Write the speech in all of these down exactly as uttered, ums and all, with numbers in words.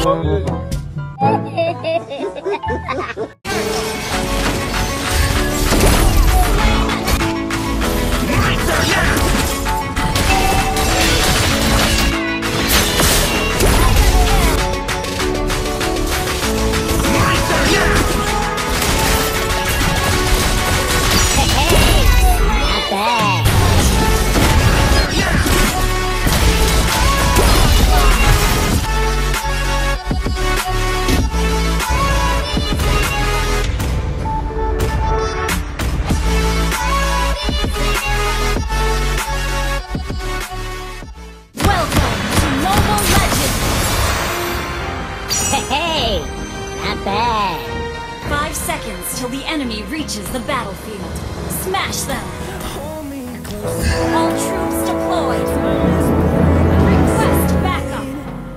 Hey, not bad. Five seconds till the enemy reaches the battlefield. Smash them! All troops deployed! Request backup!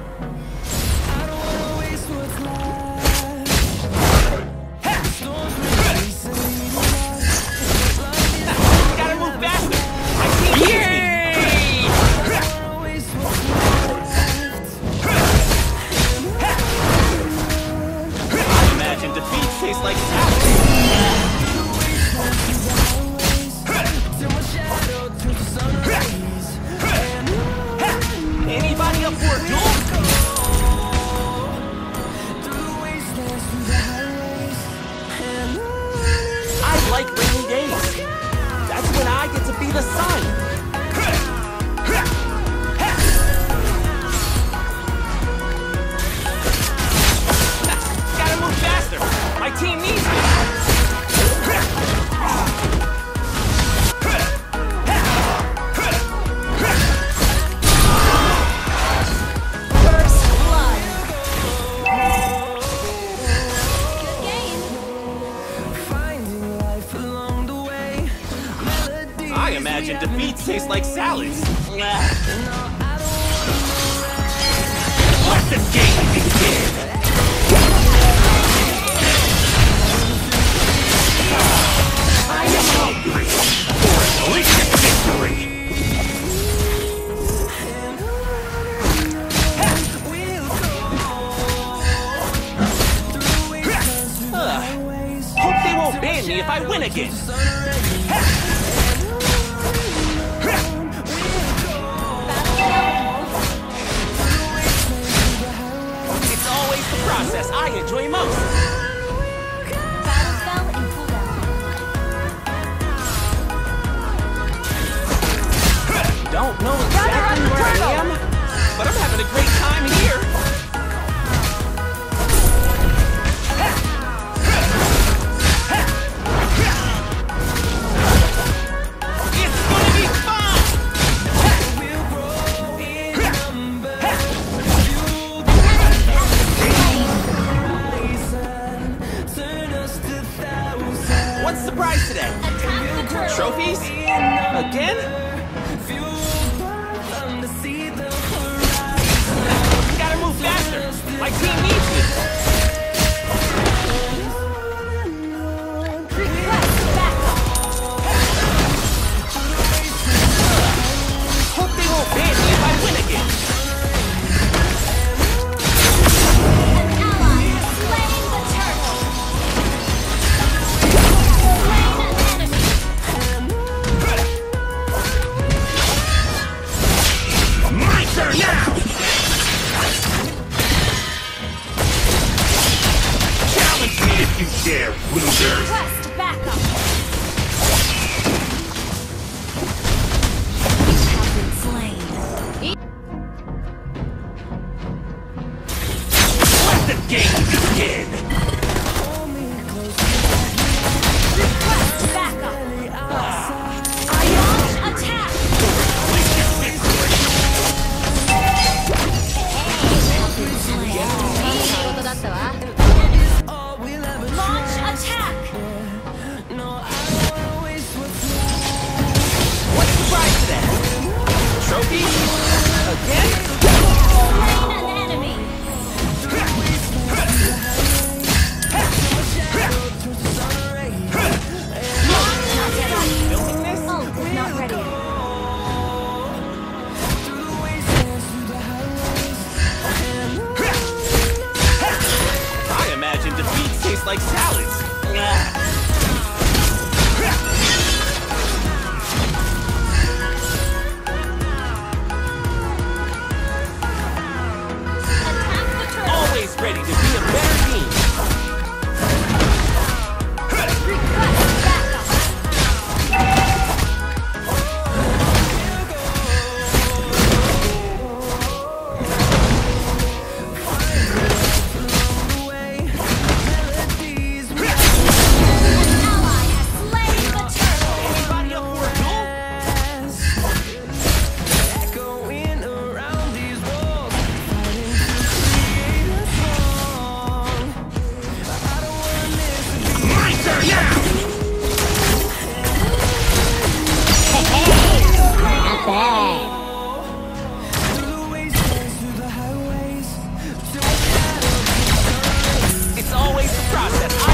Gotta move faster! I can't Yay! Defeat tastes like salad. Anybody up for a duel? I like rainy days. That's when I get to be the sun. My team needs me! First blood! Good game! I imagine defeat tastes like salads. Let the game begin! I am hungry for a delicious victory! Uh, hope they won't ban me if I win again! It's always the process I enjoy most! Don't know exactly where I am, but I'm having a great time here. It's gonna be fun! What's the prize today? Trophies? Again? My team needs me! Request backup! Hope they won't ban me if I win again! An ally has slain the turtle! Slain an enemy! My turn now! If you dare, losers! Request backup! Have been slain. Let the game begin! Request backup! Launch attack! Have been slain. Launch attack! What's the prize today? Trophy? Again? Slain an enemy! like salads. Ugh. Always ready to be a better team. It's always the process. I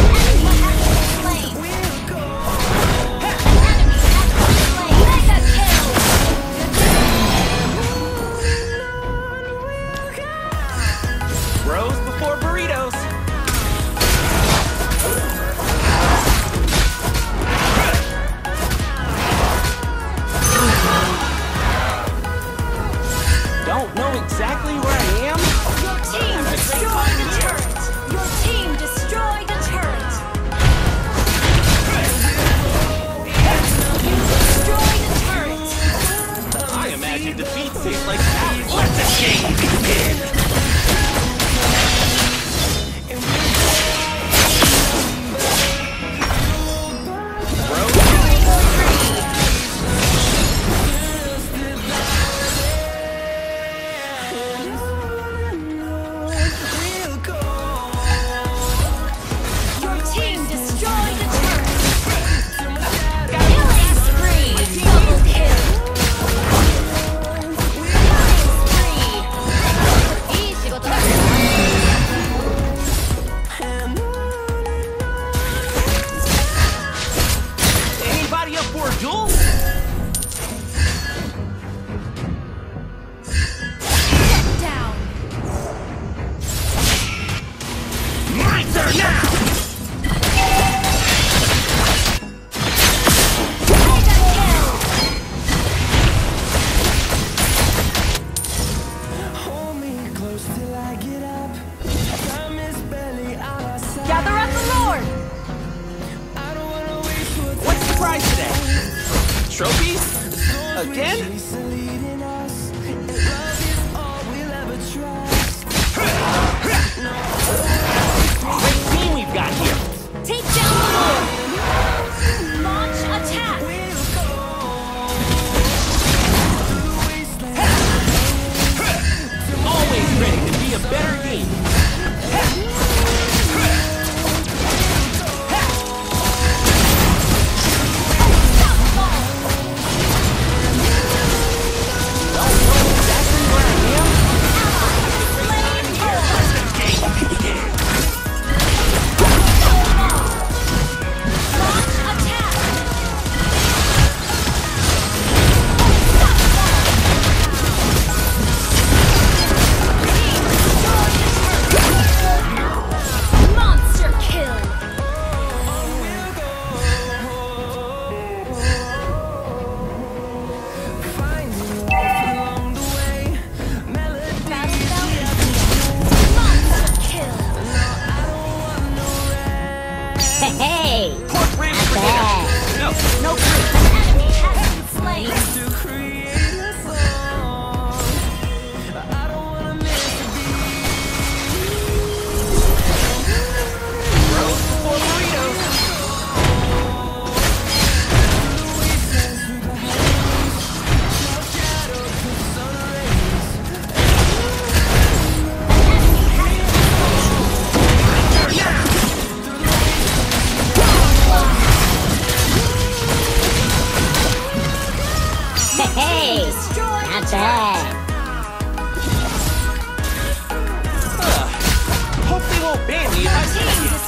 Bros before burritos. Don't know exactly where I am. Your team destroyed the turret! Your team destroyed the turret! You destroyed the turret! I imagine defeat tastes like salad. Let the game begin. Your team destroyed the turret! Killing spree! Double kill! Killing spree! Anybody up for a duel? Get down! My turn now! Gather up the Lord! What's the prize today? Trophies? Again? Great team we've got here. Take down the Lord! Launch attack! Always ready to be a better team. Don't know exactly where I am. Launch attack! Monster kill! Monster kill! Hey, Pork ranch not bad. potato. No, no fruit. An enemy has been slain! Bros before burritos. Hey, Destroy not the bad. Ugh. Hope they won't ban me if I Team